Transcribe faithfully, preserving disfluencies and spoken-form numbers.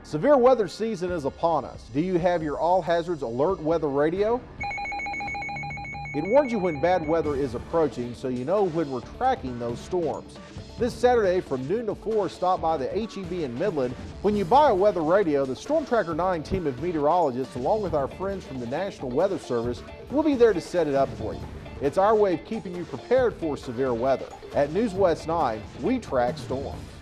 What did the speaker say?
Severe weather season is upon us. Do you have your all hazards alert weather radio? It warns you when bad weather is approaching, so you know when we're tracking those storms. This Saturday from noon to four, stop by the H E B in Midland. When you buy a weather radio, the Storm Tracker nine team of meteorologists, along with our friends from the National Weather Service, will be there to set it up for you. It's our way of keeping you prepared for severe weather. At News West nine, we track storms.